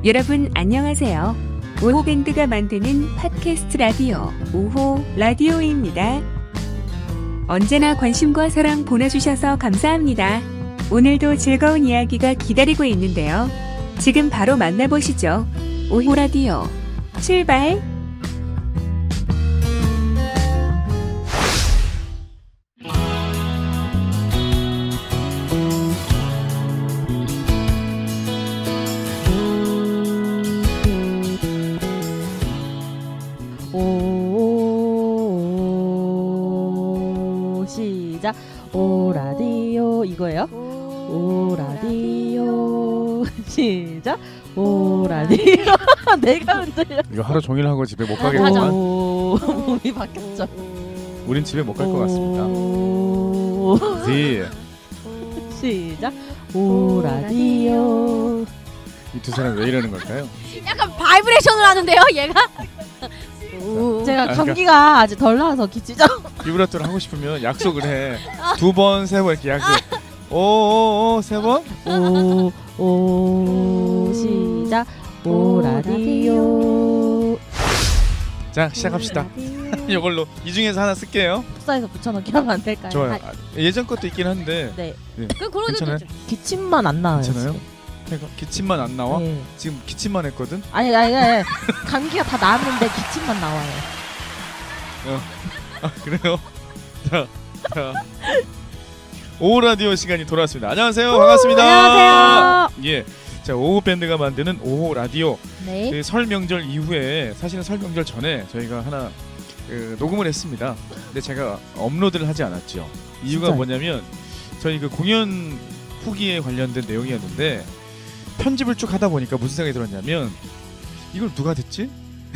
여러분 안녕하세요. 오호밴드가 만드는 팟캐스트 라디오 오호 라디오입니다. 언제나 관심과 사랑 보내주셔서 감사합니다. 오늘도 즐거운 이야기가 기다리고 있는데요. 지금 바로 만나보시죠. 오호 라디오 출발! 시작. 오 라디오 이거예요? 오 라디오 시작. 오 라디오 내가 흔들려. 이거 하루 종일 하고 집에 못 가겠구만. 몸이 바뀌었죠. 우린 집에 못 갈 것 같습니다. 네. 시작. 오 라디오. 이 두 사람 왜 이러는 걸까요? 약간 바이브레이션을 하는데요, 얘가? 제가 감기가 아직 덜 나와서 기치죠. 비브라토를 하고 싶으면 약속을 해. 두 번, 세 번 이렇게 약속. 오오오 세 번? 오 시작. 오 라디오. 자 시작합시다. 이걸로 이 중에서 하나 쓸게요. 푹사에서 붙여넣기 하면 안 될까요? 좋아요. 예전 것도 있긴 한데. 네. 그럼 괜찮아요? 기침만 안 나와요. 괜찮아요? 지금. 기침만 안 나와? 네. 지금 기침만 했거든. 아니 감기가 다 나았는데 기침만 나와요. 아 그래요? 자 오후 라디오 시간이 돌아왔습니다. 안녕하세요. 반갑습니다. 안녕하세요. 예. 자 오후 밴드가 만드는 오후 라디오. 네. 그 설 명절 이후에 사실은 설 명절 전에 저희가 하나 녹음을 했습니다. 근데 제가 업로드를 하지 않았죠. 이유가 진짜요? 뭐냐면 저희 그 공연 후기에 관련된 내용이었는데 편집을 쭉 하다 보니까 무슨 생각이 들었냐면 이걸 누가 듣지?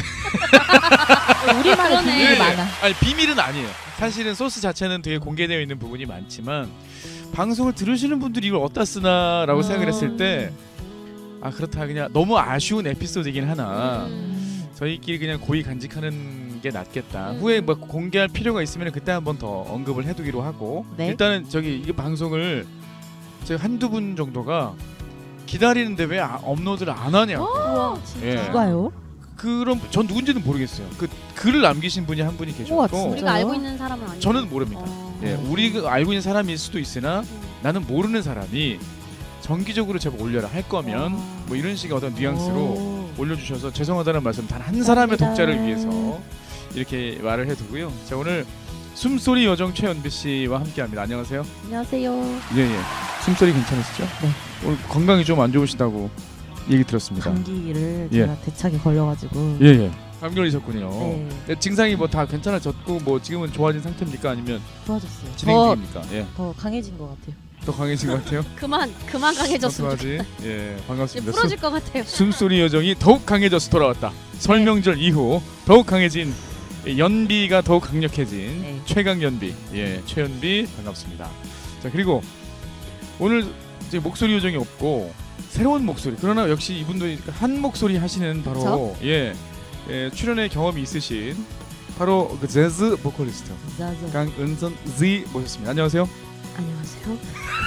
우리만의 비밀이 많아. 아니 비밀은 아니에요. 사실은 소스 자체는 되게 공개되어 있는 부분이 많지만 방송을 들으시는 분들이 이걸 어디다 쓰나라고 생각을 했을 때 아 그렇다 그냥 너무 아쉬운 에피소드이긴 하나 저희끼리 그냥 고이 간직하는 게 낫겠다. 후에 뭐 공개할 필요가 있으면 그때 한번 더 언급을 해두기로 하고 네. 일단은 저기 이 방송을 저희 한두 분 정도가 기다리는데 왜 업로드를 안 하냐고. 우와, 진짜. 예. 누가요? 그럼 전 누군지는 모르겠어요. 그 글을 남기신 분이 한 분이 우와, 계셨고 진짜? 우리가 알고 있는 사람은 아니고. 저는 모릅니다. 예, 우리가 알고 있는 사람일 수도 있으나 나는 모르는 사람이 정기적으로 제가 올려라 할 거면 뭐 이런 식의 어떤 뉘앙스로 올려주셔서 죄송하다는 말씀 단 한 사람의 독자를 위해서 이렇게 말을 해두고요. 자 오늘 숨소리 요정 최연비 씨와 함께합니다. 안녕하세요. 안녕하세요. 예예. 숨소리 괜찮으시죠? 네. 오늘 건강이 좀 안 좋으시다고 얘기 들었습니다. 감기를 예. 제가 대차게 걸려가지고. 예예. 감기 걸리셨군요. 네. 네, 증상이 뭐 다 괜찮아졌고 뭐 지금은 좋아진 상태입니까 아니면 좋아졌어요. 진행 중입니까? 예. 더 강해진 것 같아요. 더 강해진 것 같아요. 그만 강해졌으면 어떡하지? 예, 이제 반갑습니다. 부러질 것 같아요. 숨소리 요정이 더욱 강해져서 돌아왔다. 설명절 이후 더욱 강해진 연비가 더욱 강력해진 네. 최강 연비, 예, 최연비 반갑습니다. 자 그리고 오늘 이제 목소리 요정이 없고 새로운 목소리. 그러나 역시 이분도 한 목소리 하시는 바로 예, 출연의 경험이 있으신 바로 그 재즈 보컬리스트 자자. 강은선 Z 모셨습니다. 안녕하세요. 안녕하세요.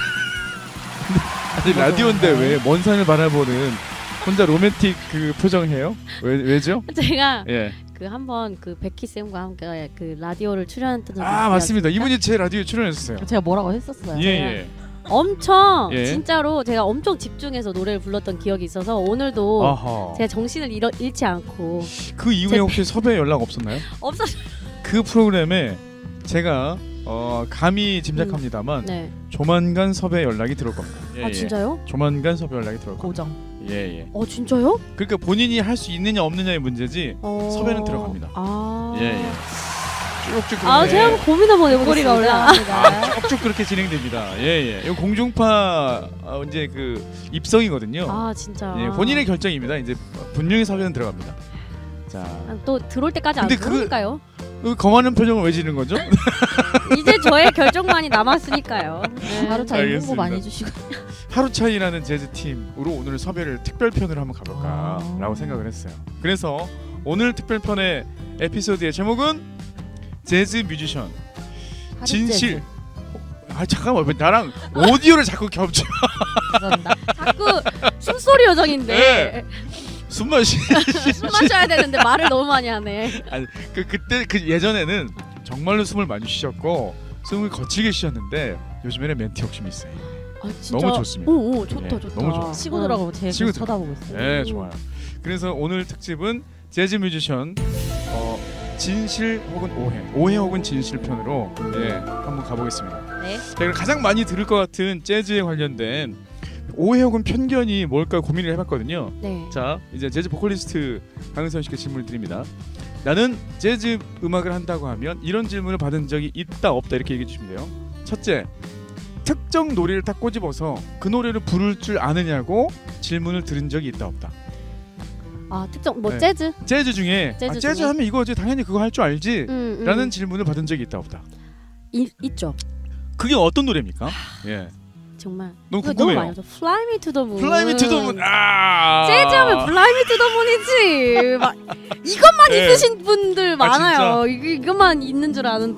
아니 라디오인데 왜 먼 산을 바라보는 혼자 로맨틱 그 표정해요? 왜죠? 제가 예. 그 한번 그 베키 쌤과 함께 그 라디오를 출연했던 적이 아 맞습니다. 있었습니다. 이분이 제 라디오에 출연했었어요. 제가 뭐라고 했었어요? 예예. 엄청 예. 진짜로 제가 엄청 집중해서 노래를 불렀던 기억이 있어서 오늘도 아하. 제가 정신을 잃지 않고 그 이후에 혹시 섭외 연락 없었나요? 없었어요. 그 프로그램에 제가 감히 짐작합니다만 네. 조만간 섭외 연락이 들어올 겁니다. 예, 아 진짜요? 조만간 섭외 연락이 들어올 겁니다. 고정. 예예. 진짜요? 그러니까 본인이 할 수 있느냐 없느냐의 문제지 섭외는 들어갑니다. 아. 예예. 쭉쭉 그렇게. 아 제가 한번 고민 한번 해보겠습니다. 꼬리가 올라갑니다. 쭉쭉 그렇게 진행됩니다. 예예. 이 공중파 이제 그 입성이거든요. 아 진짜. 예, 본인의 결정입니다. 이제 분명히 섭외는 들어갑니다. 자, 또 들어올 때까지 안 근데 들어올까요? 그 검하는 표정을 왜 지는 거죠? 이제 저의 결정만이 남았으니까요. 네. 바로 잘 알겠습니다. 홍보 많이 해주시고. 하루 차이라는 재즈 팀으로 오늘 섭외를 특별편으로 한번 가볼까라고 생각을 했어요. 그래서 오늘 특별편의 에피소드의 제목은 재즈 뮤지션 진실. 아 잠깐만 왜 나랑 오디오를 자꾸 겹쳐? 죄송합니다. 자꾸 숨소리 요정인데. 네. 숨 마시. 숨 마셔야 되는데 말을 너무 많이 하네. 그때 그 예전에는 정말로 숨을 많이 쉬셨고 숨을 거칠게 쉬셨는데 요즘에는 멘트 욕심이 있어요. 아, 진짜? 너무 좋습니다. 오, 좋다, 예, 좋다. 너무 좋아요. 치고 들어가고 제 치고 쳐다보고 있어요. 네, 좋아요. 그래서 오늘 특집은 재즈 뮤지션 진실 혹은 오해 혹은 진실 편으로 한번 가보겠습니다. 네. 자, 그럼 가장 많이 들을 것 같은 재즈에 관련된 오해 혹은 편견이 뭘까 고민을 해봤거든요. 네. 자, 이제 재즈 보컬리스트 강은선 씨께 질문을 드립니다. 나는 재즈 음악을 한다고 하면 이런 질문을 받은 적이 있다 없다 이렇게 얘기해 주시면 돼요. 첫째, 특정 노래를 딱 꼬집어서 그 노래를 부를 줄 아느냐고 질문을 들은 적이 있다 없다. 아, 특정 뭐 네. 재즈? 재즈 중에 재즈 재즈 중에? 하면 이거지 당연히 그거 할 줄 알지 라는 음. 질문을 받은 적이 있다 없다. 있죠. 그게 어떤 노래입니까? 예, 정말. 너무 그거 궁금해요. 너무 많이 하죠. Fly Me to the Moon. Fly Me to the Moon. 아, 재즈하면 Fly Me to the Moon이지. 막 이것만 네. 있으신 분들 많아요. 진짜? 이것만 있는 줄 아는.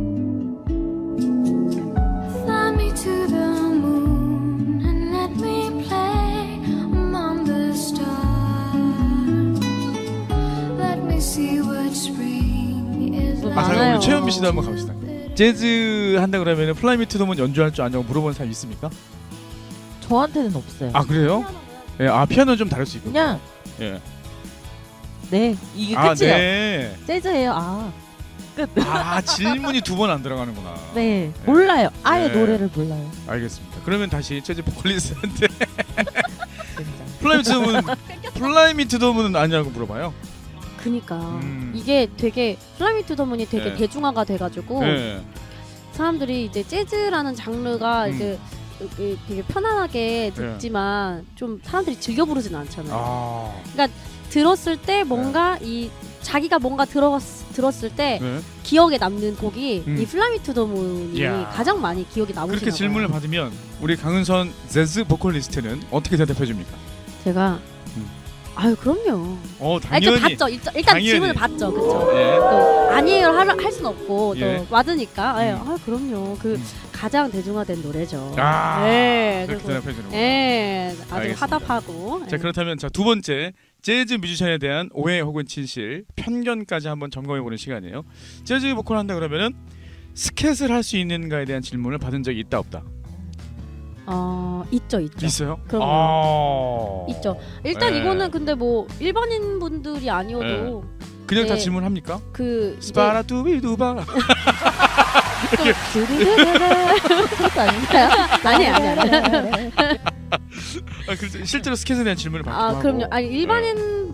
Fly me to the moon and let me play among the stars. Let me see what spring is 자, like. 그럼 많아요. 우리 최현미 씨도 한번 가봅시다. 재즈 한다 그러면 플라이 미 투 더 문 연주할 줄 아냐고 물어본 사람 있습니까? 저한테는 없어요. 아 그래요? 예, 아 피아노는 좀 다를 수 있고. 그냥 예. 네 이게 아 끝이에요. 네. 재즈예요. 아 끝. 아 질문이 두 번 안 들어가는구나. 네 몰라요. 아예 네. 노래를 몰라요. 알겠습니다. 그러면 다시 재즈 보컬리스트한테 진짜. 플라이 미 투 더 문은 아니냐고 물어봐요. 그니까 이게 되게 Fly Me to the Moon이 되게 네. 대중화가 돼가지고 네. 사람들이 이제 재즈라는 장르가 음. 이제 되게 편안하게 듣지만 좀 사람들이 즐겨 부르지는 않잖아요. 아. 들었을 때 뭔가 이 자기가 뭔가 들었을 때 네. 기억에 남는 곡이 음. 이 Fly Me to the Moon이 이야. 가장 많이 기억에 남으시나 그렇게 봐요. 질문을 받으면 우리 강은선 재즈 보컬리스트는 어떻게 대답해 줍니까? 제가 아유 그럼요. 당연히. 봤죠. 일단 당연히. 질문을 봤죠. 그렇죠. 예. 또 아니에요 할 수는 없고 예. 또 받으니까 예. 음. 아 그럼요. 그 가장 대중화된 노래죠. 아. 네. 그렇게 그래서 대답해 주는 거. 예. 아주 알겠습니다. 화답하고. 자 그렇다면 자 두 번째 재즈 뮤지션에 대한 오해 혹은 진실, 편견까지 한번 점검해 보는 시간이에요. 재즈 보컬 한다 그러면은 스캣을 할 수 있는가에 대한 질문을 받은 적이 있다 없다. 있죠. 있어요? 그럼요. 있죠. 일단 네. 이거는 근데 뭐 일반인 분들이 아니어도 그냥 다 네. 질문합니까? 그 이제 스파라두비두바. 그것도 아닌가요? 아니. 그래서 실제로 스캣에 대한 질문을 받기도 하고. 그럼요. 아니 일반인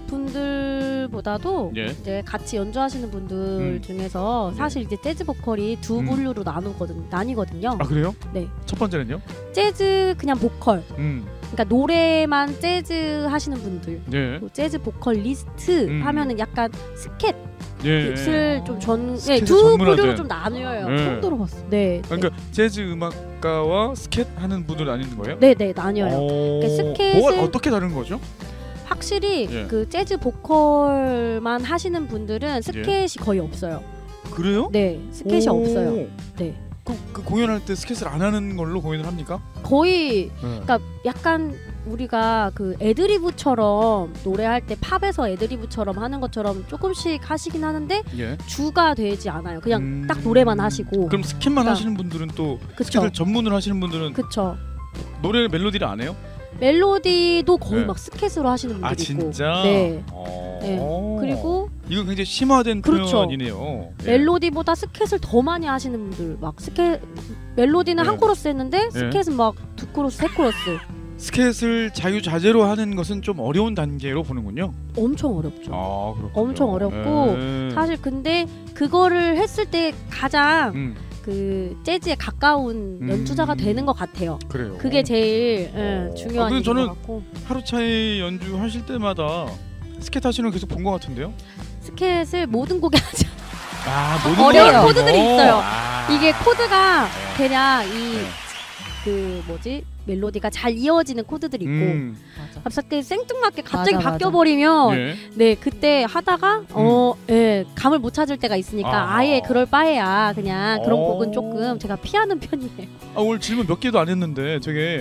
분들보다도 예. 이제 같이 연주하시는 분들 중에서 사실 이제 재즈 보컬이 두 분류로 나뉘거든요. 아 그래요? 네. 첫 번째는요? 재즈 그냥 보컬. 음. 그러니까 노래만 재즈 하시는 분들. 네. 그리고 재즈 보컬리스트 하면은 약간 스캣을 예. 좀 스캣을 두 전문화된. 부류로 좀 나뉘어요. 네. 처음 들어봤어. 네. 그러니까 재즈 음악가와 스캣 하는 분들 나뉘는 거예요? 네, 나뉘어요. 그러니까 스캣을- 뭐가 어떻게 다른 거죠? 확실히 예. 그 재즈 보컬만 하시는 분들은 스캣이 거의 없어요. 그래요? 네, 스캣이 오. 없어요. 네. 그 공연할 때 스캣을 안 하는 걸로 공연을 합니까? 거의 네. 그러니까 약간 우리가 그 애드리브처럼 노래할 때 팝에서 애드리브처럼 하는 것처럼 조금씩 하시긴 하는데 예. 주가 되지 않아요. 그냥 딱 노래만 하시고. 그럼 스캣만 그러니까- 하시는 분들은 또 그쵸. 스캣을 전문으로 하시는 분들은 그쵸. 노래 멜로디를 안 해요? 멜로디도 거의 네. 막 스캣으로 하시는 분들이 아 있고. 진짜? 네. 네. 그리고 이거 굉장히 심화된 그렇죠. 표현이네요. 예. 멜로디보다 스캣을 더 많이 하시는 분들 막 스캣 멜로디는 네. 한 코러스 했는데 스캣은 막 두 코러스, 세 코러스. 스캣을 자유자재로 하는 것은 좀 어려운 단계로 보는군요. 엄청 어렵죠. 아 그렇군요. 엄청 어렵고 사실 근데 그거를 했을 때 가장 그 재즈에 가까운 연주자가 되는 것 같아요. 그래요. 그게 제일 중요한 근데 일인 저는 것 같고. 하루 차이 연주하실 때마다 스캣 하시는 거 계속 본 것 같은데요? 스캣을 모든 곡에 하지 아 어려운 노래가 코드들이 아니고? 있어요. 아. 이게 코드가 네. 대략 네. 그 뭐지 멜로디가 잘 이어지는 코드들이 있고 맞아. 갑자기 생뚱맞게 갑자기 맞아. 바뀌어버리면 예. 네 그때 하다가 감을 못 찾을 때가 있으니까 아. 아예 그럴 바에야 그냥 그런 어. 곡은 조금 제가 피하는 편이에요. 아 오늘 질문 몇 개도 안 했는데 되게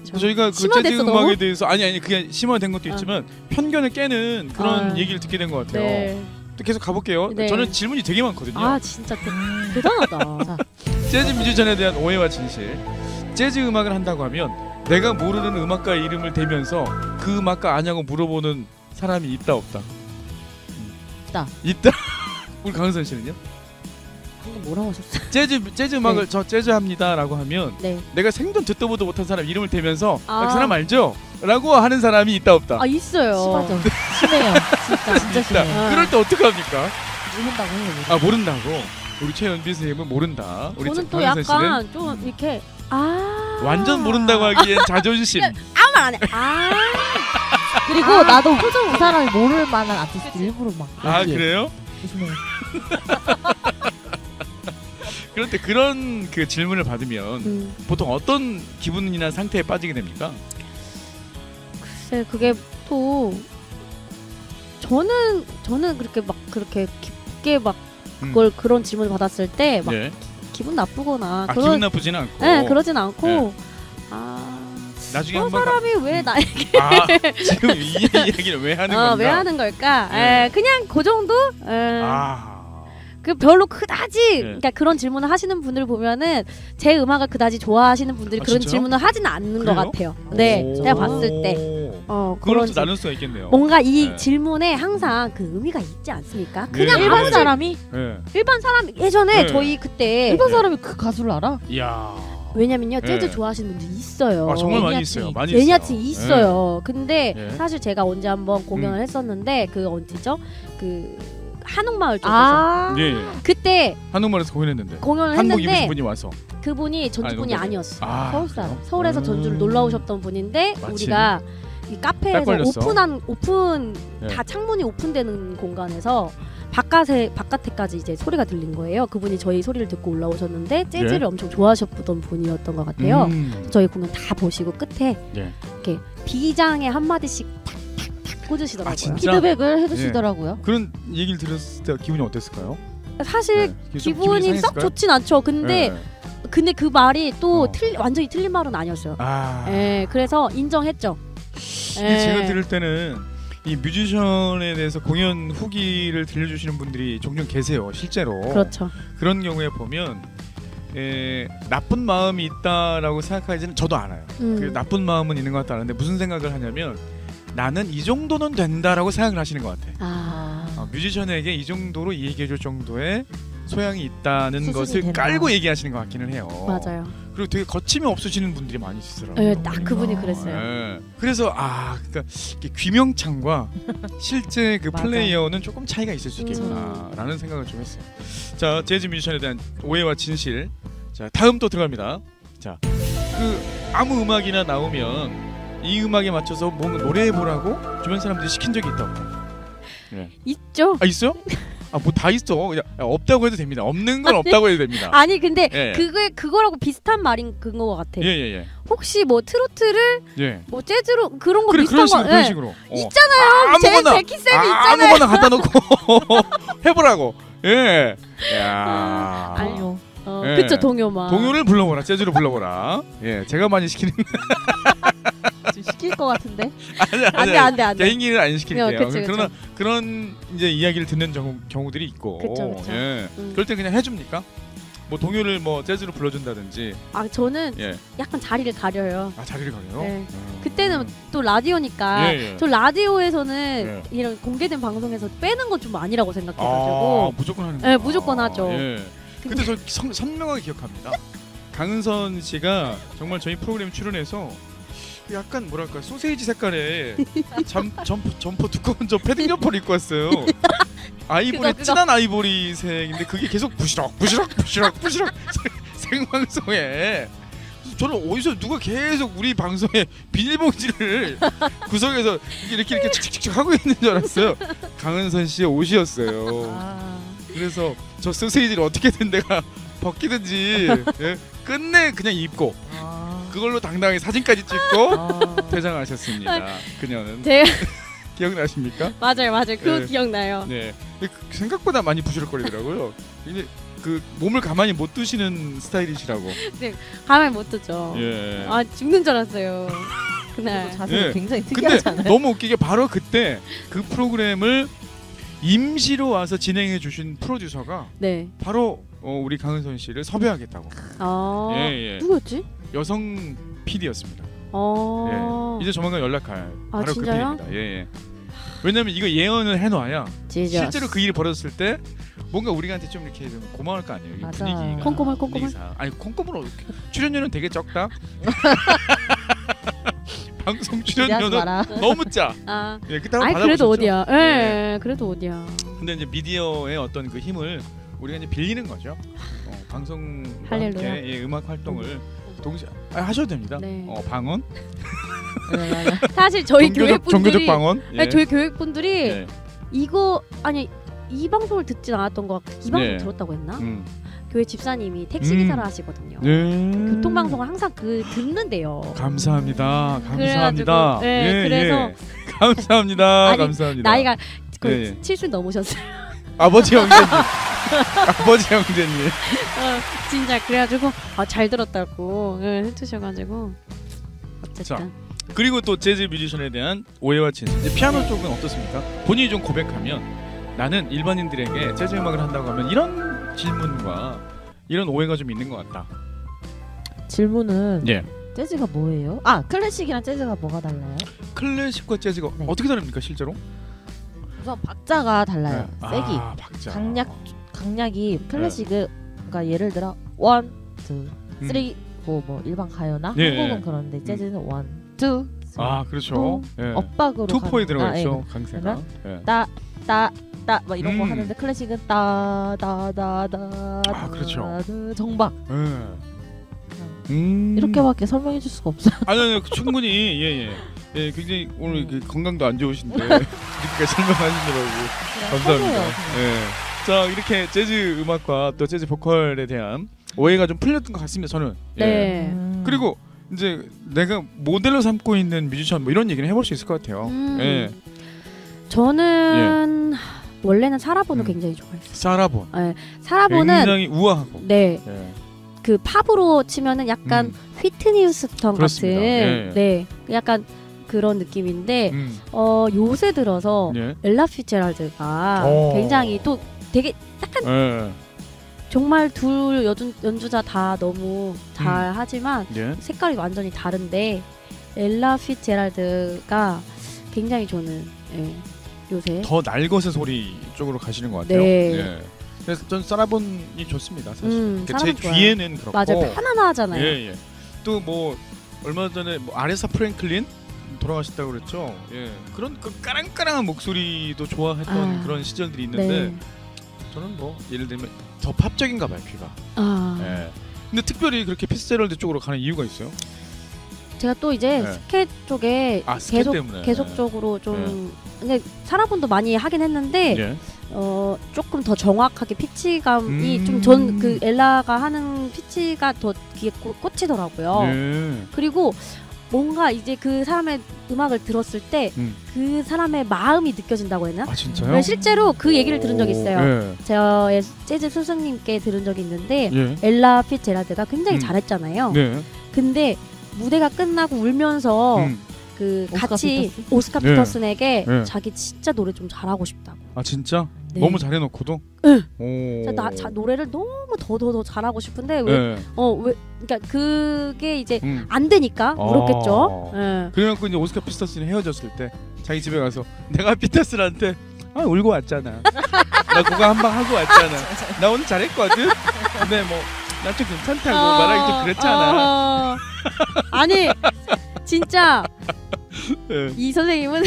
저희가 그 심화됐어, 재즈 너무? 음악에 대해서 아니 그게 심화된 것도 있지만 편견을 깨는 그런 얘기를 듣게 된 것 같아요. 네. 또 계속 가볼게요. 네. 저는 질문이 되게 많거든요. 아 진짜 대단하다. 재즈 뮤지션에 대한 오해와 진실. 재즈 음악을 한다고 하면 내가 모르는 음악가 이름을 대면서 그 음악가 아냐고 물어보는 사람이 있다 없다? 있다. 우리 강은선 씨는요? 방금 뭐라고 하셨어요? 재즈 음악을 네. 저 재즈 합니다라고 하면 네. 내가 생전 듣도 보도 못한 사람 이름을 대면서 아. 그 사람 알죠? 라고 하는 사람이 있다 없다? 아 있어요. 심하죠. 심해요. 진짜 있다. 심해요. 그럴 때 어떻게 합니까? 모른다고 해요. 아 모른다고. 우리 최연비 선생님은 모른다. 우리 저는 또 강은선 씨는 약간 좀 이렇게 완전 모른다고 하기엔 자존심. 아무 말 안 해. 그리고 나도 그 사람이 모를 만한 아티스트 일부러 막. 아 얘기해. 그래요? 조심해요. 그럴 때 그런 그 질문을 받으면 보통 어떤 기분이나 상태에 빠지게 됩니까? 글쎄 그게 또 저는 그렇게 깊게 막 그걸 그런 질문을 받았을 때 막 네. 기분 나쁘거나 기분 나쁘지는 않고. 네 그러진 않고 네. 나중에 저 한번 사람이 왜 나에게 지금 이 얘기를 왜 하는 건가? 왜 하는 걸까? 네. 그냥 그 정도? 그 별로 그다지 그러니까 그런 질문을 하시는 분들 보면은 제 음악을 그다지 좋아하시는 분들이 그런 진짜요? 질문을 하지는 않는 그래요? 것 같아요. 네, 오. 제가 봤을 때 그걸 그런 또 나눌 수가 있겠네요. 뭔가 이 네. 질문에 항상 그 의미가 있지 않습니까? 네. 그냥 일반 아무리 사람이 네. 일반 사람 예전에 네. 저희 그때 일반 사람이 그 가수를 알아? 이야. 왜냐면요 재즈 네. 좋아하시는 분들이 있어요. 아 정말 많이 매니아층이 있어요. 많이 매니아층이 있어요. 있어요. 근데 네. 사실 제가 언제 한번 공연을 했었는데 그 언제죠? 그 한옥마을 쪽에서 네. 그때 한옥마을에서 공연했는데 공연을 한복 입으신 했는데 분이 와서. 그분이 전주분이 아니, 아니었어. 서울 사람. 그래요? 서울에서 전주를 놀러 오셨던 분인데 마침 우리가 이 딱 카페에서 걸렸어. 오픈 네. 다 창문이 오픈되는 공간에서 바깥에까지 이제 소리가 들린 거예요. 그분이 저희 소리를 듣고 올라오셨는데 재즈를 네. 엄청 좋아하셨던 분이었던 것 같아요. 저희 공연 다 보시고 끝에 네. 이렇게 비장에 한 마디씩 탁탁탁 꽂으시더라고요. 아, 진짜? 피드백을 해주시더라고요. 그런 얘기를 들었을 때 기분이 어땠을까요? 사실 네. 좀 기분이 썩 상했을까요? 좋진 않죠. 근데 네. 그 말이 또 어. 완전히 틀린 말은 아니었어요. 아. 예, 그래서 인정했죠. 이게 제가 들을 때는 이 뮤지션에 대해서 공연 후기를 들려주시는 분들이 종종 계세요. 실제로. 그렇죠. 그런 경우에 보면 나쁜 마음이 있다라고 생각하지는 저도 알아요. 그 나쁜 마음은 있는 것 같다 하는데 무슨 생각을 하냐면 나는 이 정도는 된다라고 생각을 하시는 것 같아. 뮤지션에게 이 정도로 얘기해줄 정도의 소양이 있다는 것을 된다. 깔고 얘기하시는 것 같기는 해요. 맞아요. 그리고 되게 거침이 없으시는 분들이 많이 있으시더라고요. 네, 딱 그분이 그랬어요. 네. 그래서 그러니까 귀명창과 실제 그 맞아. 플레이어는 조금 차이가 있을 수 있겠구나라는 생각을 좀 했어요. 자, 재즈 뮤지션에 대한 오해와 진실. 자, 다음 또 들어갑니다. 자, 그 아무 음악이나 나오면 이 음악에 맞춰서 뭔가 노래해 보라고 주변 사람들이 시킨 적이 있다고. 네. 있죠. 아 있어요? 뭐 다 있어. 그냥 없다고 해도 됩니다. 없는 건 없다고 해도 됩니다. 아니 근데 예. 그거라고 비슷한 말인 그거 같아. 예. 혹시 뭐 트로트를 예. 뭐 재즈로 그런 거 그래 비슷한 거 그런 식으로. 있잖아요. 제 아무거나 베키 쌤이 있잖아요. 아무거나 갖다 놓고 해보라고. 예. 야. 아니요. 예. 그쵸 동요만. 동요를 불러보라. 재즈로 불러보라. 예. 제가 많이 시키는. 좀 시킬 것 같은데. 안돼. 개인기를 안 시킬게요. 그쵸. 그러나 그런 이제 이야기를 듣는 경우들이 있고. 그쵸. 예. 그럴 때 그냥 해줍니까? 뭐 동요를 뭐 재즈로 불러준다든지. 저는 예. 약간 자리를 가려요. 자리를 가려요? 네. 그때는 또 라디오니까 예. 저 라디오에서는 이런 공개된 방송에서 빼는 건 좀 아니라고 생각해가지고 무조건 하는 네, 거예요. 무조건 하죠. 예. 그때 저 선명하게 기억합니다. 강은선 씨가 정말 저희 프로그램 출연해서 약간 뭐랄까 소세지 색깔의 점퍼 두꺼운 저 패딩 점퍼를 입고 왔어요. 아이보리 그거. 진한 아이보리색인데 그게 계속 부시럭 생방송에 저는 어디서 누가 계속 우리 방송에 비닐봉지를 구석에서 이렇게 칙칙칙 하고 있는 줄 알았어요. 강은선 씨의 옷이었어요. 그래서 저 소세지를 어떻게든 내가 벗기든지 끝내 그냥 입고 그걸로 당당하게 사진까지 찍고 퇴장하셨습니다. 그녀는 기억나십니까? 맞아요. 그거 네. 기억나요. 네, 생각보다 많이 부시럭거리더라고요. 근데 그 몸을 가만히 못 두시는 스타일이시라고. 가만히 못 두죠. 예. 아 죽는 줄 알았어요. 그날. 자세가 예. 굉장히 근데 특이하잖아요. 너무 웃기게 바로 그때 그 프로그램을 임시로 와서 진행해 주신 프로듀서가 네. 바로 우리 강은선 씨를 섭외하겠다고. 예. 누구였지? 여성 PD였습니다. 어. 예. 이제 조만간 연락할 바로 그 진짜요? PD입니다. 예. 왜냐면 이거 예언을 해놔야 지저스. 실제로 그 일이 벌어졌을 때 뭔가 우리한테 좀 이렇게 좀 고마울 거 아니에요. 이 맞아. 분위기가. 콩고물. 분위기상. 아니 콩고물 어떻게? 출연료는 되게 적다. 방송 기대하지 출연료는 마라. 너무 짜. 아. 예, 그따가 아니 그래도 받아보셨죠? 어디야? 예. 그래도 어디야? 근데 이제 미디어의 어떤 그 힘을 우리가 이제 빌리는 거죠. 방송과 할렐루야. 함께 예, 음악 활동을 동시에 하셔도 됩니다. 네. 방언, 사실 저희 교회 종교적 분들이 방언. 아니, 저희 교회 분들이 예. 이거 아니 이 방송을 듣진 않았던 것 같고 이 방송 네. 들었다고 했나? 음. 교회 집사님이 택시 기사를 하시거든요. 네. 교통 방송을 항상 듣는데요. 감사합니다. 그래가지고, 감사합니다. 예, 그래서 감사합니다. 아니, 감사합니다. 나이가 예. 70 넘으셨어요. 아버지 형제님. 아버지 형제님. 진짜 그래가지고 잘 들었다고 해주셔가지고 어쨌든. 자. 그리고 또 재즈 뮤지션에 대한 오해와 진실. 이제 피아노 쪽은 어떻습니까? 본인이 좀 고백하면 나는 일반인들에게 재즈 음악을 한다고 하면 이런 질문과 이런 오해가 좀 있는 것 같다. 질문은 예. 재즈가 뭐예요? 아 클래식이랑 재즈가 뭐가 달라요? 클래식과 재즈가 네. 어떻게 다릅니까 실제로? 우선 박자가 달라요. 네. 세기. 박자. 강약이 클래식을 그러니까 예를 들어 1, 2, 3, 4 뭐 일반 가요나 예, 한국은 예. 그런데 재즈는 1, 2, 그렇죠. 예. 엇박으로 투포에 가는- 들어가 아, 있죠. 강세가. 예. 막 이런 거 하는데 클래식은 그렇죠. 정박 음. 이렇게밖에 설명해 줄 수가 없어요. 아니 충분히 예, 굉장히 오늘 건강도 안 좋으신데 이렇게 설명하시느라고 감사합니다. 예. 자 이렇게 재즈 음악과 또 재즈 보컬에 대한 오해가 좀 풀렸던 것 같습니다. 저는. 예. 네. 그리고 이제 내가 모델로 삼고 있는 뮤지션 뭐 이런 얘기를 해볼 수 있을 것 같아요. 예. 저는 원래는 사라본을 굉장히 좋아했어요. 사라본. 네. 사라본은 굉장히 우아하고. 네. 예. 그 팝으로 치면은 약간 휘트니 휴스턴 그렇습니다. 같은 예. 네. 약간 그런 느낌인데 요새 들어서 예. 엘라 피츠제랄드가 굉장히 또 되게 약간 예. 정말 둘 연주자 다 너무 잘 하지만 예. 색깔이 완전히 다른데 엘라 피츠제랄드가 굉장히 저는 요새 더 날것의 소리 쪽으로 가시는 것 같아요. 네. 예. 그래서 전 사라본이 좋습니다. 사실. 제 사라본 좋아요. 귀에는 그렇고. 맞아요. 편안하잖아요. 예. 또 뭐 얼마 전에 뭐 아레사 프랭클린 돌아가셨다고 그랬죠. 예. 그런 그 까랑까랑한 목소리도 좋아했던 그런 시절들이 있는데 네. 저는 뭐 예를 들면 더 팝적인가 봐요, 귀가. 예. 근데 특별히 그렇게 피츠제럴드 쪽으로 가는 이유가 있어요? 제가 또 이제 네. 스케 쪽에 스케 때문에. 계속적으로 좀 근데 사라본도 많이 하긴 했는데 예. 조금 더 정확하게 피치감이 좀 전 그 엘라가 하는 피치가 더 귀에 꽂히더라고요. 네. 그리고 뭔가 이제 그 사람의 음악을 들었을 때 그 사람의 마음이 느껴진다고 했나? 아 진짜요? 실제로 그 얘기를 들은 적이 있어요. 예. 저의 재즈 스승님께 들은 적이 있는데 예. 엘라 피츠제랄드가 굉장히 잘했잖아요. 네. 근데 무대가 끝나고 울면서 그 같이 오스카 피터슨에게 네. 자기 진짜 노래 좀 잘하고 싶다고. 아 진짜? 네. 너무 잘해놓고도? 네. 오. 노래를 너무 더 잘하고 싶은데 왜 네. 왜 그러니까 그게 이제 음. 안 되니까 울었겠죠. 네. 그래갖고 이제 오스카 피터슨이 헤어졌을 때 자기 집에 가서 내가 피터슨한테 울고 왔잖아. 나 그거 한 방 하고 왔잖아. 나 오늘 잘했거든. 근데 뭐 나 좀 괜찮다고 말하기 좀 그렇잖아. 아니 진짜 네. 이 선생님은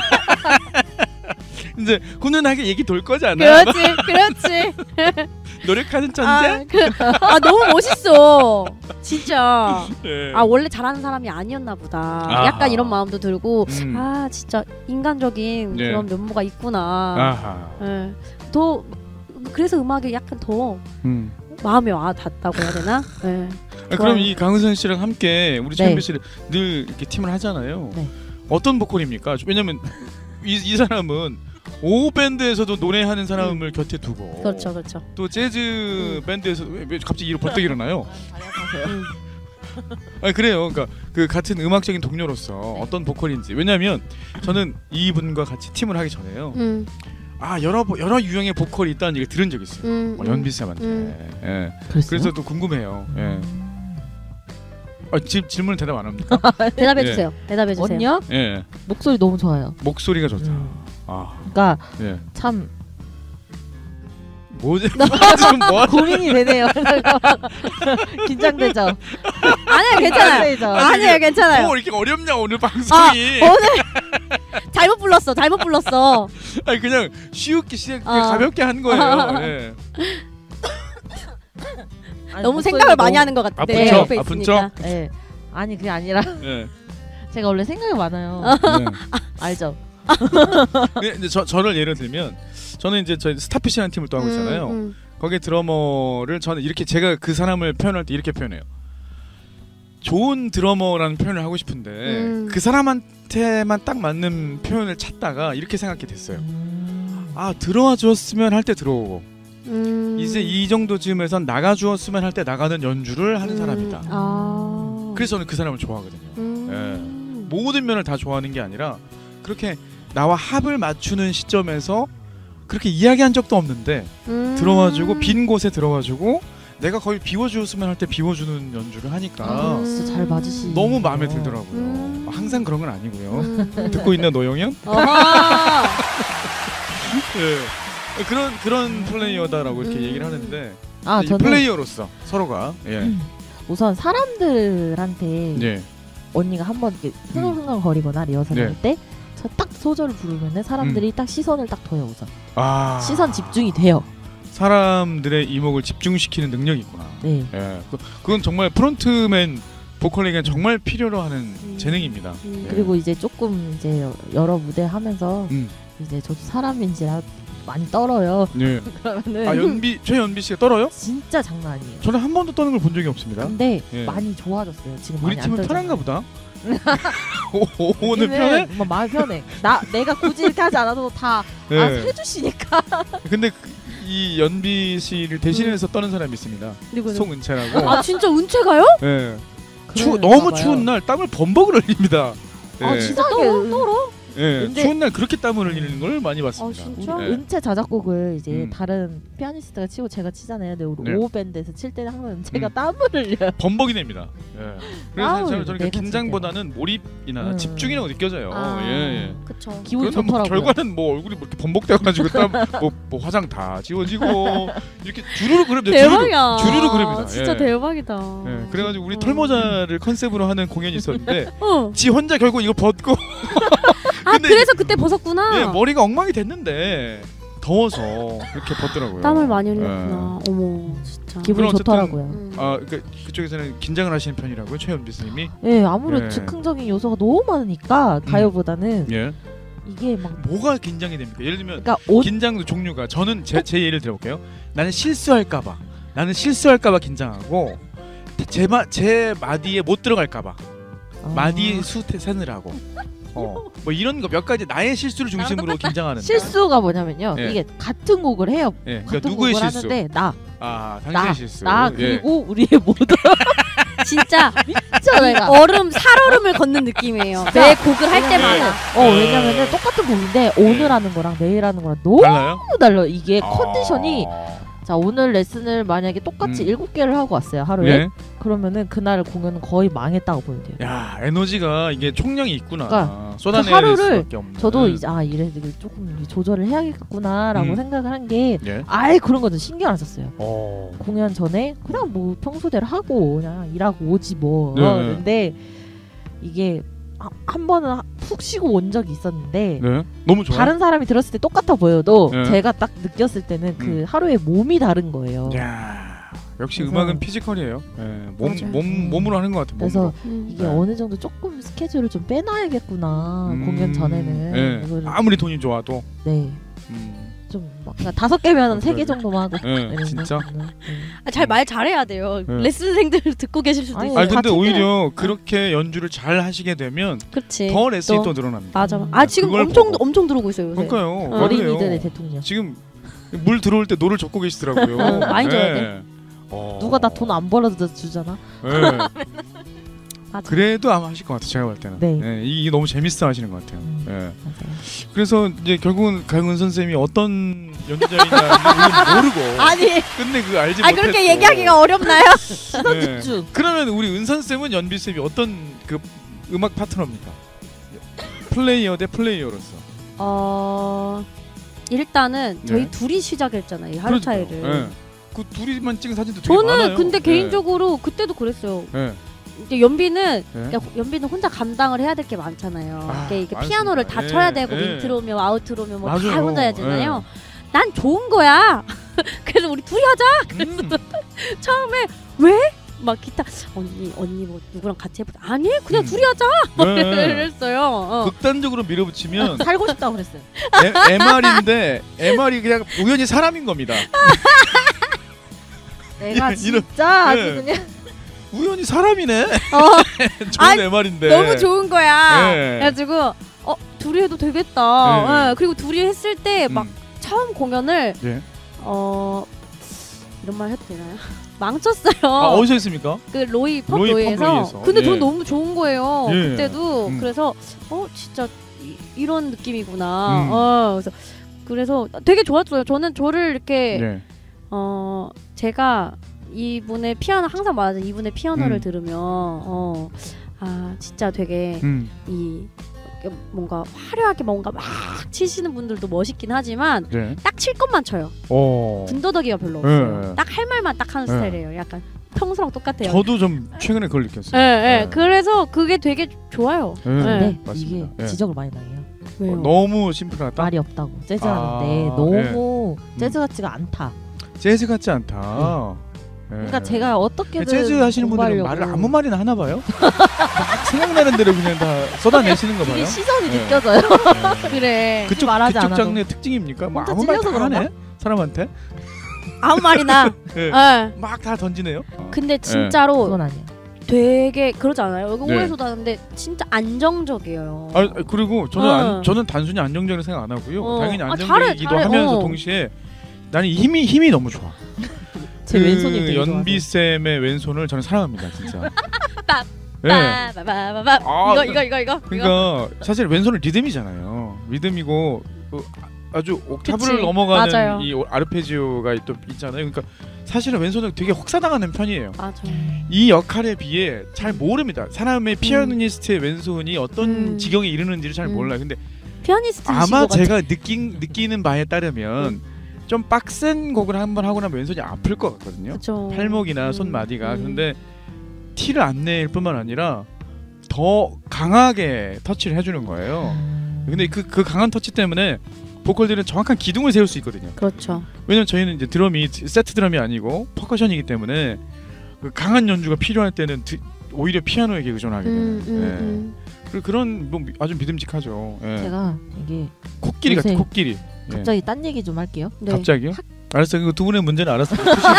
이제 훈훈하게 얘기 돌 거잖아. 그렇지. 노력하는 천재? 너무 멋있어. 진짜. 네. 원래 잘하는 사람이 아니었나 보다. 약간 이런 마음도 들고 진짜 인간적인 그런 면모가 있구나. 네. 더 그래서 음악에 약간 더 마음에 와 닿다고 해야 되나? 네. 그럼 이 강은선 씨랑 함께 우리 최현배 네. 씨를 늘 이렇게 팀을 하잖아요. 네. 어떤 보컬입니까? 왜냐면 이 사람은 오후 밴드에서도 노래하는 사람을 곁에 두고 그렇죠, 그렇죠. 또 재즈 밴드에서 왜 갑자기 벌떡 일어나요? 아 그래요. 그러니까 그 같은 음악적인 동료로서 어떤 보컬인지 왜냐하면 저는 이분과 같이 팀을 하기 전에요. 아 여러 유형의 보컬이 있다는 얘기를 들은 적이 있어요. 연비 쌤한테. 예. 그래서 또 궁금해요. 예. 질문 대답 안 합니까? 대답해 주세요. 대답해 주세요. 언니요? 예. 목소리 너무 좋아요. 목소리가 좋다. 아. 그러니까 예. 참 뭐지? 지금 뭐 고민이 되네요. 긴장되죠. 아니요, 괜찮아요. 아니요, 괜찮아요. 뭐 이렇게 어렵냐 오늘 방송이? 오늘 잘못 불렀어. 아니 그냥 쉽게 가볍게 한 거예요. 예. 너무 생각을 많이 하는 것 같은데 옆에 있으니까. 네. 아니 그게 아니라 제가 원래 생각이 많아요. 알죠? 근데 저를 예를 들면 저는 이제 저희 스타피시라는 팀을 또 하고 있잖아요. 거기에 드러머를 저는 이렇게 제가 그 사람을 표현할 때 이렇게 표현해요. 좋은 드러머라는 표현을 하고 싶은데 그 사람한테만 딱 맞는 표현을 찾다가 이렇게 생각이 됐어요. 아 들어와 주었으면 할 때 들어오고 이제 이 정도쯤에선 나가 주었으면 할 때 나가는 연주를 하는 사람이다. 그래서 저는 그 사람을 좋아하거든요. 예. 모든 면을 다 좋아하는 게 아니라 그렇게 나와 합을 맞추는 시점에서 그렇게 이야기한 적도 없는데 들어와주고 빈 곳에 들어와주고 내가 거의 비워주었으면 할 때 비워주는 연주를 하니까 진짜 잘 맞으시. 너무 마음에 들더라고요. 항상 그런 건 아니고요. 듣고 있는 노영현? 네. 그런 플레이어다라고 이렇게 얘기를 하는데 저는 플레이어로서 서로가 우선 사람들한테 언니가 한번 이렇게 흥얼흥얼 거리거나 리허설할 때 저 딱 소절을 부르면은 사람들이 딱 시선을 딱 둬요. 우선 시선 집중이 돼요. 사람들의 이목을 집중시키는 능력이 있구나. 네. 예. 그건 정말 프론트맨 보컬에게 정말 필요로 하는 재능입니다. 그리고 이제 조금 이제 여러 무대 하면서 이제 저도 사람인지라 많이 떨어요. 네. 그러면은 최연비 씨가 떨어요? 진짜 장난 아니에요. 저는 한 번도 떠는 걸 본 적이 없습니다. 근데 많이 좋아졌어요. 지금 우리 많이 팀은 안 편한가 보다. 오늘 편해? 마음 편해. 내가 굳이 이렇게 하지 않아도 다 해주시니까. 근데 이 연비 씨를 대신해서 떠는 사람이 있습니다. 누구요? 송은채라고. 진짜 은채가요? 네. 너무 추운 날 땀을 범벅을 흘립니다. 진짜 떨어? 추운 날 그렇게 땀을 흘리는 걸 많이 봤습니다. 진짜? 은채 자작곡을 이제 다른 피아니스트가 치고 제가 치잖아요. 근데 우리 오후 밴드에서 칠 때는 항상 은채가 땀을 흘려요. 범벅이 냅니다. 그래서 저는 긴장보다는 몰입이나 집중이라고 느껴져요. 그렇죠. 기분이 좋더라고요. 결과는 뭐 얼굴이 이렇게 범벅돼가지고 땀 뭐 화장 다 지워지고 이렇게 주르륵 그립니다. 대박이야. 주르륵 그립니다. 진짜 대박이다. 그래가지고 우리 털모자를 컨셉으로 하는 공연이 있었는데 지 혼자 결국 이거 벗고 그래서 그때 벗었구나. 머리가 엉망이 됐는데 더워서 그렇게 벗더라고요. 땀을 많이 흘렸구나. 어머 진짜. 기분이 좋더라고요. 그쪽에서는 긴장을 하시는 편이라고요, 최연비 스님이? 아무래도 즉흥적인 요소가 너무 많으니까 가요보다는 이게 막 뭐가 긴장이 됩니까? 예를 들면 그러니까 긴장도 종류가 저는 제 예를 들어볼게요. 나는 실수할까봐 긴장하고 제 마디에 못 들어갈까봐 마디 수 세느라고 뭐 이런 거 몇 가지 나의 실수를 중심으로 긴장하는. 실수가 뭐냐면요. 이게 같은 곡을 해요. 그러니까 같은 누구의 곡을 실수? 하는데 당신의 실수. 그리고 우리의 모든 진짜 미쳐 내가 살얼음을 걷는 느낌이에요. 내 곡을 할 때마다. 왜냐면은 똑같은 곡인데 오늘 하는 거랑 내일 하는 거랑 너무 달라요. 이게 컨디션이 자 오늘 레슨을 만약에 똑같이 7개를 하고 왔어요 하루에. 그러면은 그날 공연은 거의 망했다고 보면 돼요. 야 에너지가 이게 총량이 있구나. 그러니까 쏟아내야 하루를 될 수밖에 없는. 저도 이제 이래 조금 조절을 해야겠구나라고 생각을 한 게 그런 거는 신경 안 썼어요. 공연 전에 그냥 뭐 평소대로 하고 그냥 일하고 오지 뭐. 근데 이게 한 번은 푹 쉬고 온 적이 있었는데 너무 좋아요. 다른 사람이 들었을 때 똑같아 보여도 제가 딱 느꼈을 때는 그 하루의 몸이 다른 거예요. 역시 음악은 피지컬이에요. 몸으로 하는 것 같아요. 그래서 이게 어느 정도 조금 스케줄을 좀 빼놔야겠구나 공연 전에는. 아무리 돈이 좋아도. 좀 막 5개면 3개 정도만 하고. 네, 진짜? 말 잘해야 돼요. 네. 레슨생들 듣고 계실 수도 있어요. 근데 오히려 그렇게 연주를 잘 하시게 되면 더 레슨이 또 늘어납니다. 맞아. 지금 엄청 들어오고 있어요. 요새. 그러니까요. 어린이들의 대통령. 지금 물 들어올 때 노를 적고 계시더라고요. 많이 줘야 돼. 누가 나 돈 안 벌어도 주잖아. 네. 그래도 아마 하실 것 같아요. 제가 볼 때는. 네. 이게 너무 재밌어 하시는 것 같아요. 맞아요. 그래서 이제 결국은 강은 선생님이 어떤 연주자인지 모르고 아니 끝내 그거 알지 못했고. 그렇게 얘기하기가 어렵나요? 네. 그러면 우리 은선 쌤은 연비 쌤이 어떤 그 음악 파트너입니까? 플레이어 대 플레이어로서. 일단은 저희 둘이 시작했잖아요. 하루 차이를. 네. 그 둘이만 찍은 사진도 되게 저는 많아요. 근데 개인적으로 그때도 그랬어요. 이제 연비는 혼자 감당을 해야 될 게 많잖아요. 이게 피아노를 다 쳐야 되고 인트로면 아우트로면 뭐 다 혼자 해야 되잖아요. 난 좋은 거야. 그래서 우리 둘이 하자. 그래서 처음에 왜? 막 기타 언니 뭐 누구랑 같이 해보자. 아니 그냥 둘이 하자. 그랬어요. 극단적으로 밀어붙이면 살고 싶다고 그랬어요. MR인데 MR이 그냥 우연히 사람인 겁니다. 내가 진짜 아주 그냥 우연히 사람이네. 좋은 MR인데 너무 좋은 거야. 그래가지고 둘이 해도 되겠다. 그리고 둘이 했을 때 막 처음 공연을 이런 말 해도 되나요? 망쳤어요. 어디서 했습니까? 그 로이 펍로이에서. 근데 전 너무 좋은 거예요. 그때도. 그래서 진짜 이런 느낌이구나. 그래서 되게 좋았어요. 저는 저를 이렇게 제가 이분의 피아노 항상 말하죠. 이분의 피아노를 들으면 진짜 되게 이 뭔가 화려하게 뭔가 막 치시는 분들도 멋있긴 하지만 딱 칠 것만 쳐요. 군더더기가 별로 없어요. 딱 할 말만 딱 하는 스타일이에요. 약간 평소랑 똑같아요. 저도 좀 최근에 그걸 느꼈어요. 그래서 그게 되게 좋아요. 이게 지적을 많이 당해요. 왜요? 너무 심플하다. 말이 없다고. 재즈 하는데 너무 재즈 같지가 않다. 재즈 같지 않다. 그러니까 제가 어떻게든 재즈 하시는 분들은 말을 아무 말이나 하나 봐요. 막 생각나는 대로 그냥 다 쏟아내시는 거 봐요. 이게 시선이 느껴져요. 그래. 그쪽 말하지 그쪽 않아도. 장르의 특징입니까? 뭐 아무 말 다 하네 사람한테. 아무 말이나. 막 다 던지네요. 근데 진짜로 그건 아니야. 되게 그러지 않아요? 여기 오해소도 하는데 진짜 안정적이에요. 그리고 저는 단순히 안정적인 생각 안 하고요. 당연히 안정적이기도 하면서 동시에 나는 힘이 너무 좋아. 제 왼손이 연비 쌤의 왼손을 저는 사랑합니다, 진짜. 이거. 그러니까 사실 왼손은 리듬이잖아요. 리듬이고 아주 옥타브를 넘어가는 맞아요. 이 아르페지오가 또 있잖아요. 그러니까 사실은 왼손은 되게 혹사당하는 편이에요. 맞아. 이 역할에 비해 잘 모릅니다. 사람의 피아니스트의 왼손이 어떤 지경에 이르는지를 잘 몰라요. 근데 아마 제가 느끼는 바에 따르면 좀 빡센 곡을 한번 하고 나면 왼손이 아플 것 같거든요. 그쵸. 팔목이나 손마디가. 그런데 티를 안 낼 뿐만 아니라 더 강하게 터치를 해주는 거예요. 근데 그 강한 터치 때문에 보컬들은 정확한 기둥을 세울 수 있거든요. 그렇죠. 왜냐면 저희는 이제 드럼이 세트 드럼이 아니고 퍼커션이기 때문에 그 강한 연주가 필요할 때는 오히려 피아노에게 의존하게 되는 그런 뭐 아주 믿음직하죠. 제가 이게 코끼리 같아. 코끼리. 갑자기 딴 얘기 좀 할게요. 네. 갑자기요? 알았어요. 그 두 분의 문제는 알았어요.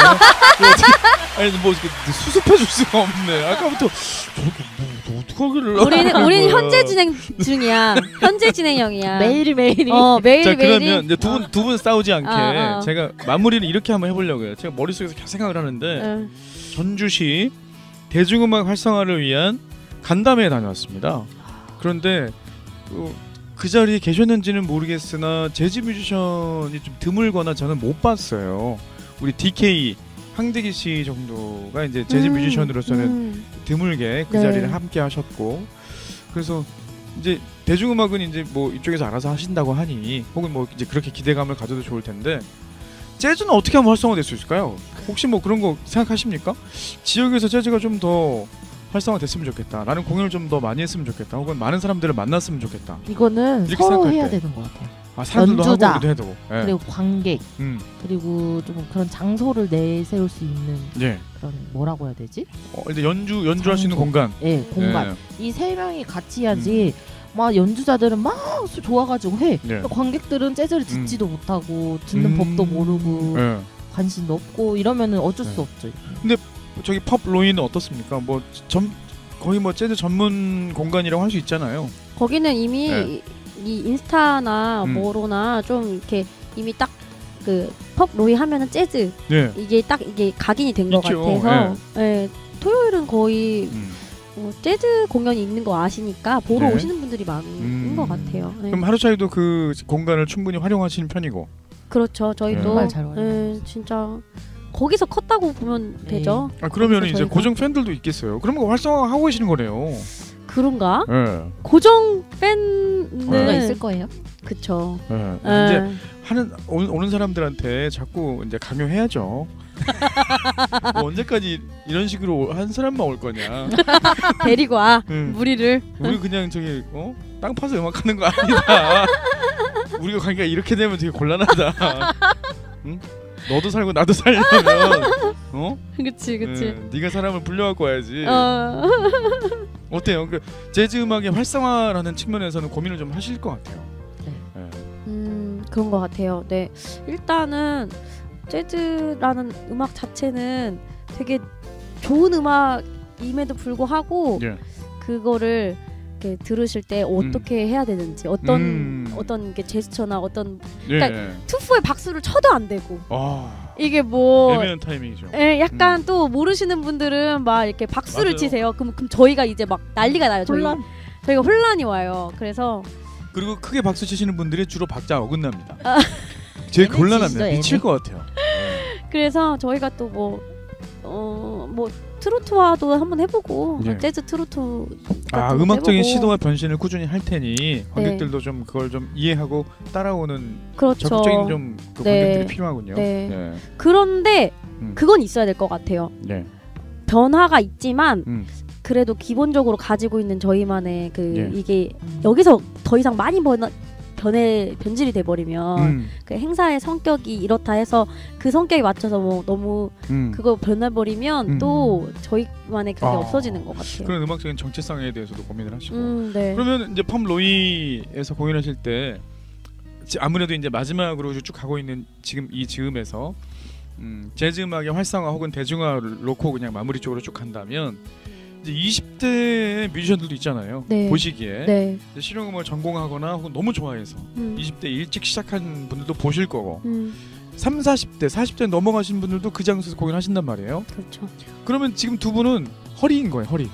아니 뭐 수습해 줄 수가 없네. 아까부터 저렇게 어떡하기를. 우리는 현재 진행 중이야. 현재 진행형이야. 매일매일이. 매일매일이. 자 그러면 이제 두 분 싸우지 않게 제가 마무리를 이렇게 한번 해보려고요. 제가 머릿속에서 계속 생각을 하는데 전주시 대중음악 활성화를 위한 간담회에 다녀왔습니다. 그런데 그 자리에 계셨는지는 모르겠으나 재즈 뮤지션이 좀 드물거나 저는 못 봤어요. 우리 DK 황대기 씨 정도가 이제 재즈 뮤지션으로서는 드물게 그 자리를 함께 하셨고, 그래서 이제 대중음악은 이제 뭐 이쪽에서 알아서 하신다고 하니 혹은 뭐 이제 그렇게 기대감을 가져도 좋을 텐데 재즈는 어떻게 하면 활성화될 수 있을까요? 혹시 뭐 그런 거 생각하십니까? 지역에서 재즈가 좀 더 활성화됐으면 좋겠다. 나는 공연을 좀 더 많이 했으면 좋겠다. 혹은 많은 사람들을 만났으면 좋겠다. 이거는 서로 해야 되는 것 같아요. 사람들도 연주자, 하고 우리도 해도. 그리고 관객, 그리고 좀 그런 장소를 내세울 수 있는 그런 뭐라고 해야 되지? 이제 연주할 수 있는 공간. 공간. 이 세 명이 같이 해야지 막 연주자들은 막 좋아가지고 해. 네. 관객들은 재즈를 듣지도 못하고 듣는 법도 모르고 네. 관심도 없고 이러면은 어쩔 수 없죠. 근데 저기 펍 로이는 어떻습니까? 뭐 거의 뭐 재즈 전문 공간이라고 할 수 있잖아요. 거기는 이미 네. 이 인스타나 뭐로나 좀 이렇게 이미 딱 그 펍 로이 하면은 재즈 네. 이게 각인이 된 것 같아서 네. 토요일은 거의 재즈 공연이 있는 거 아시니까 보러 네. 오시는 분들이 많은 것 같아요. 네. 그럼 하루 차이도 그 공간을 충분히 활용하시는 편이고. 그렇죠. 저희도 진짜 거기서 컸다고 보면 되죠. 그러면 이제 고정 팬들도 있겠어요. 그러면 활성화하고 계시는 거네요. 그런가? 네. 고정 팬은 있을 거예요. 그쵸. 네. 이제 오는 사람들한테 자꾸 이제 강요해야죠. 뭐 언제까지 이런 식으로 한 사람만 올 거냐? 데리고 와. 무리를. 우리 그냥 저기 땅 파서 음악하는 거 아니다. 우리가 관계가 이렇게 되면 되게 곤란하다. 응? 너도 살고 나도 살려면 그치. 네가 사람을 불려갖고 와야지. 어때요? 그 재즈 음악의 활성화라는 측면에서는 고민을 좀 하실 것 같아요. 그런 것 같아요. 네, 일단은 재즈라는 음악 자체는 되게 좋은 음악임에도 불구하고 그거를 이렇게 들으실 때 어떻게 해야 되는지 어떤 게 제스처나 어떤 그러니까 투fu에 박수를 쳐도 안 되고 이게 뭐 애매한 타이밍이죠. 약간 또 모르시는 분들은 막 이렇게 박수를 치세요. 그럼 저희가 이제 막 난리가 나요. 저희가 혼란이 와요. 그리고 크게 박수 치시는 분들이 주로 박자 어긋납니다. 제일 곤란합니다. 미칠 것 같아요. 그래서 저희가 또 뭐 트로트와도 한번 해보고 재즈 트로트 음악적인 해보고. 시도와 변신을 꾸준히 할 테니 관객들도 좀 그걸 좀 이해하고 따라오는 적극적인 좀 그 관객들이 필요하군요. 네. 그런데 그건 있어야 될 것 같아요. 변화가 있지만 그래도 기본적으로 가지고 있는 저희만의 이게 여기서 더 이상 많이 변질이 돼버리면 그 행사의 성격이 이렇다 해서 그 성격에 맞춰서 뭐 너무 그거 변해버리면 또 저희만의 그게 없어지는 것 같아요. 그런 음악적인 정체성에 대해서도 고민을 하시고. 그러면 이제 펍 로이에서 공연하실 때 아무래도 이제 마지막으로 쭉 가고 있는 지금 이 즈음에서 재즈 음악의 활성화 혹은 대중화를 놓고 그냥 마무리 쪽으로 쭉 간다면 이제 20대 뮤지션들도 있잖아요. 보시기에 실용음악을 전공하거나 혹은 너무 좋아해서 20대 일찍 시작한 분들도 보실 거고 3, 40대, 40대 넘어가신 분들도 그 장소에서 공연하신단 말이에요. 그렇죠. 그러면 지금 두 분은 허리인 거예요. 허리.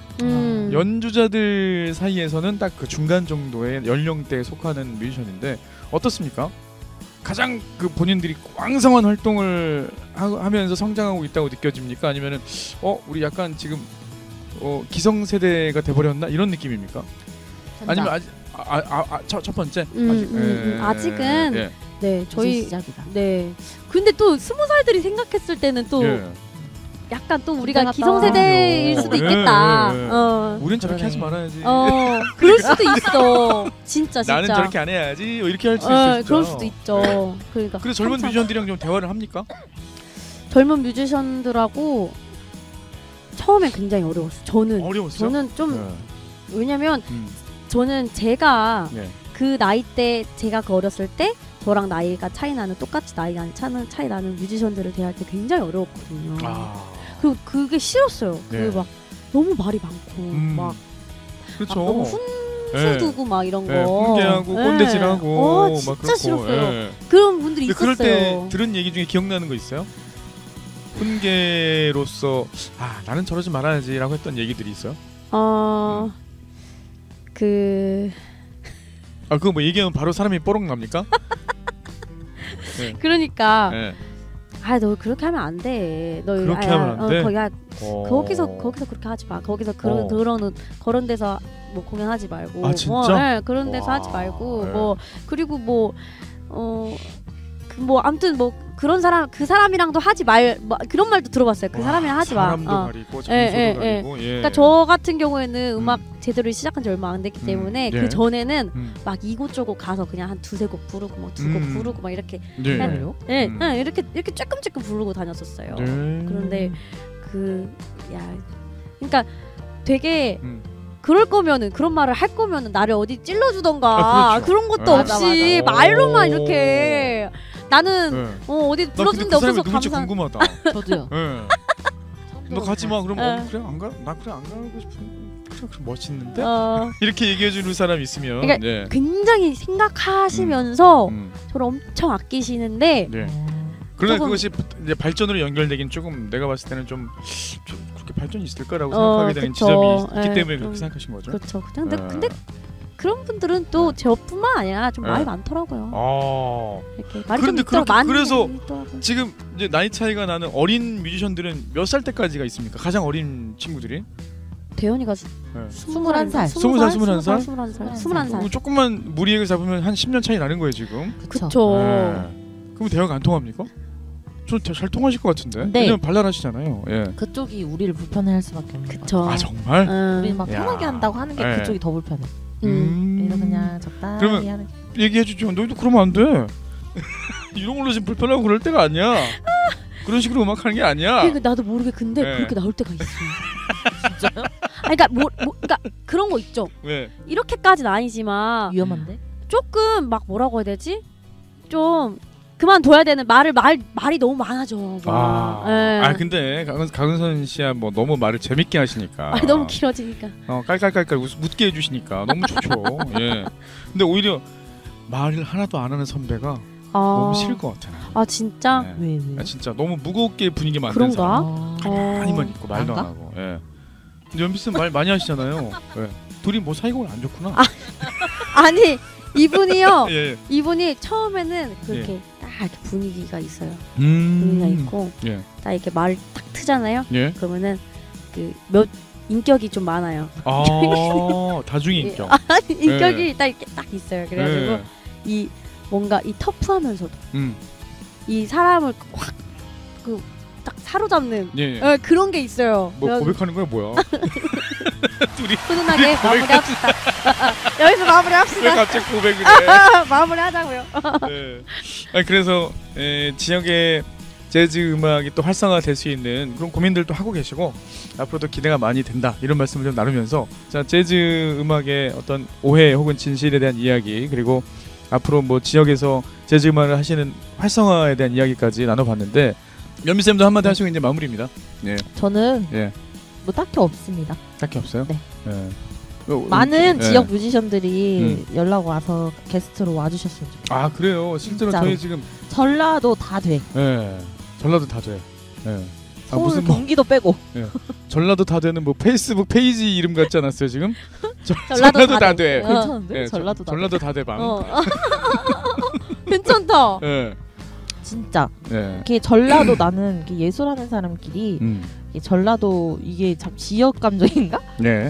연주자들 사이에서는 딱 그 중간 정도의 연령대에 속하는 뮤지션인데 어떻습니까? 가장 그 본인들이 왕성한 활동을 하면서 성장하고 있다고 느껴집니까? 아니면은 우리 약간 지금 기성세대가 돼버렸나 이런 느낌입니까? 아니면 첫 번째 아직은 저희 시작이다. 근데 또 20살들이 생각했을 때는 또 약간 또 우리가 기성세대일 수도 있겠다. 우린 저렇게 하지 말아야지. 그럴 수도 있어. 진짜. 나는 저렇게 안 해야지. 이렇게 할 수 있어. 그럴 수도 있죠. 그러니까. 그래서 젊은 뮤지션들이랑 좀 대화를 합니까? 젊은 뮤지션들하고 처음엔 굉장히 어려웠어요. 저는 좀 왜냐면 저는 제가 그 나이 때 제가 그 어렸을 때 저랑 나이가 차이 나는 똑같이 나이가 차이 나는 뮤지션들을 대할 때 굉장히 어려웠거든요. 그리고 그게 싫었어요. 그게 막 너무 말이 많고 막 너무 훈수 두고 막 이런 거 훈계하고 꼰대질하고 진짜 막 그렇고. 싫었어요. 그런 분들이 있었어요. 그럴 때 들은 얘기 중에 기억나는 거 있어요? 훈계로서 나는 저러지 말아야지 라고 했던 얘기들이 있어요? 그거 뭐 얘기하면 바로 사람이 뽀록 납니까? 그러니까 너 그렇게 하면 안 돼. 너 그렇게 하면 안 돼? 거기서 그렇게 하지 마. 거기서 그런 데서 뭐 공연하지 말고. 진짜? 그런 데서 하지 말고 뭐 그리고 뭐 아무튼 뭐 그런 사람 그 사람이랑도 하지 뭐 그런 말도 들어봤어요. 그 사람이랑 하지 마. 사람도 가리고 장소도 가리고. 그러니까 저 같은 경우에는 음악 제대로 시작한 지 얼마 안 됐기 때문에 그 전에는 막 이곳저곳 가서 그냥 한 두세 곡 부르고 막 두 곡 부르고 막 이렇게 이렇게 조금 부르고 다녔었어요. 그런데 그러니까 되게 그럴 거면은 그런 말을 할 거면은 나를 어디 찔러주던가 그렇죠. 그런 것도 없이 맞아. 말로만 이렇게 나는 어디 불러준 데 없어서 감사. 궁금하다. 저도요. 너 가지 마. 그럼 그래 안 가? 나 그래 안 가고 싶은데. 그래 멋있는데? 이렇게 얘기해주는 사람이 있으면 그러니까 굉장히 생각하시면서 저를 엄청 아끼시는데 그런데 그것이 이제 발전으로 연결되긴 조금 내가 봤을 때는 좀 그렇게 발전이 있을까라고 생각하게 되는 지점이 있기 때문에 그렇게 생각하신 거죠. 그렇죠. 근데 그런 분들은 또 저뿐만 아니라 좀 말이 많더라고요. 이렇게 말이 좀 있더라고요. 그래서 지금 이제 나이 차이가 나는 어린 뮤지션들은 몇 살 때까지가 있습니까? 가장 어린 친구들이? 대현이가 21살. 21살. 조금만 무리를 잡으면 한 10년 차이 나는 거예요 지금. 그렇죠. 그럼 대화가 안 통합니까? 저 잘 통하실 것 같은데. 네. 왜냐면 발랄하시잖아요. 그쪽이 우리를 불편해할 수밖에 없는 거죠. 아 정말? 우리 막 편하게 한다고 하는 게 그쪽이 더 불편해. 그래서 그냥 적당히 그러면 하는. 얘기해주죠. 너희도 그러면 안 돼. 이런 걸로 지금 불편하고 그럴 때가 아니야. 그런 식으로 음악하는 게 아니야. 그러니까 나도 모르게 근데 그렇게 나올 때가 있어. 진짜요? 그러니까 그러니까 그런 거 있죠. 왜? 이렇게까지는 아니지만 위험한데? 조금 막 뭐라고 해야 되지? 좀 그만둬야 되는 말이 너무 많아져. 근데 강은선 씨야 뭐 너무 말을 재밌게 하시니까. 너무 길어지니까. 깔깔깔깔 웃게 해주시니까 너무 좋죠. 예. 근데 오히려 말을 하나도 안 하는 선배가 너무 싫을 것 같아요. 진짜? 왜? 진짜 너무 무겁게 분위기 만든 사람. 가만히만 있고 말도 안 하고. 예. 근데 연비 쌤 말 많이 하시잖아요. 둘이 뭐 사이가 안 좋구나. 아니 이분이요. 예. 이분이 처음에는 그렇게 딱 이렇게 분위기가 있어요. 분위기가 있고 딱 이렇게 말을 딱 트잖아요. 그러면은 몇 인격이 좀 많아요. 다중이 인격. 인격이 딱 이렇게 딱 있어요. 그래가지고 이 뭔가 이 터프하면서도 이 사람을 확 딱 사로잡는 그런 게 있어요. 뭐 고백하는 거야 뭐야? 둘이 훈훈하게 마무리합시다. 여기서 마무리합시다. 왜 갑자기 고백을 해? 마무리하자고요. 그래서 지역의 재즈 음악이 또 활성화될 수 있는 그런 고민들도 하고 계시고 앞으로도 기대가 많이 된다 이런 말씀을 좀 나누면서 자 재즈 음악의 어떤 오해 혹은 진실에 대한 이야기 그리고 앞으로 뭐 지역에서 재즈 음악을 하시는 활성화에 대한 이야기까지 나눠봤는데 연미쌤도 한마디 하시고 이제 마무리입니다. 저는 뭐 딱히 없습니다. 딱히 없어요? 네. 많은 지역 뮤지션들이 연락 와서 게스트로 와주셨으면 좋겠어요. 그래요? 실제로 진짜로. 저희 지금 전라도 다 돼. 전라도 다 돼. 서울 무슨 경기도 빼고. 전라도 다 되는 뭐 페이스북 페이지 이름 같지 않았어요 지금? 전라도 다 돼. 괜찮은데? 전라도 다 돼 방. 괜찮다. 진짜. 이게 전라도 나는 이게 예술하는 사람끼리 이게 전라도 이게 참 지역 감정인가?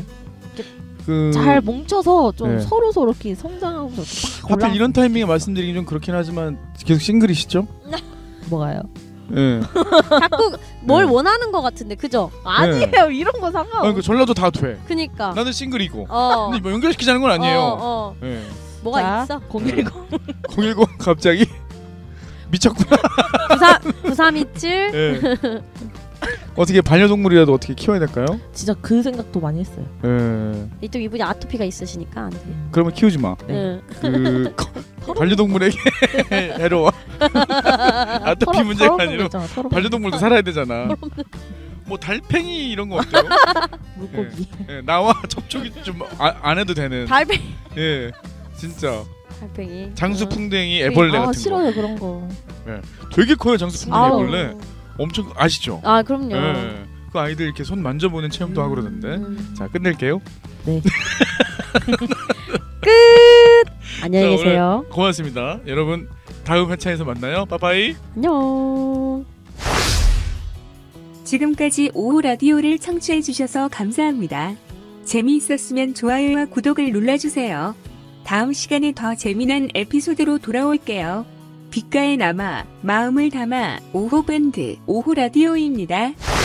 잘 뭉쳐서 좀 서로 이렇게 성장하고 하필 이런 타이밍에 말씀드리긴 좀 그렇긴 하지만 계속 싱글이시죠? 뭐가요? 자꾸 뭘 원하는 것 같은데 그죠? 아니에요 이런 거 상관없어. 그러니까 전라도 다 돼. 그니까 나는 싱글이고. 근데 뭐 연결시키자는 건 아니에요. 뭐가 있어? 010 갑자기 미쳤구나. 9327 어떻게 반려동물이라도 어떻게 키워야 될까요? 진짜 그 생각도 많이 했어요. 또 이분이 아토피가 있으시니까 안 돼. 그러면 키우지 마. 반려동물에게 해로워. 아토피 문제가 아니라 반려동물도 살아야 되잖아. 뭐 달팽이 이런 거 어때요? 물고기. 나와 접촉이 좀 안 해도 되는. 달팽이. 진짜. 달팽이. 장수풍뎅이, 애벌레 같은 거. 싫어요 그런 거. 되게 커요 장수풍뎅이, 애벌레. 엄청 아시죠? 그럼요. 그 아이들 이렇게 손 만져보는 체험도 하고 그러던데. 자 끝낼게요. 네. 끝. 안녕히 계세요. 고맙습니다. 여러분 다음 회차에서 만나요. 빠빠이. 안녕. 지금까지 오후 라디오를 청취해 주셔서 감사합니다. 재미있었으면 좋아요와 구독을 눌러주세요. 다음 시간에 더 재미난 에피소드로 돌아올게요. 빛가에 남아 마음을 담아 오후 밴드 오후 라디오입니다.